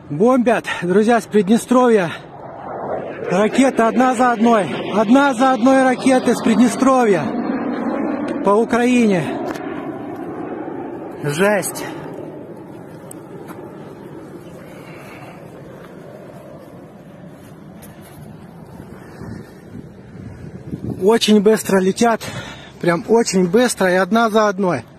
Бомбят, друзья, с Приднестровья. Ракеты одна за одной. Одна за одной ракеты с Приднестровья по Украине. Жесть. Очень быстро летят. Прям очень быстро и одна за одной.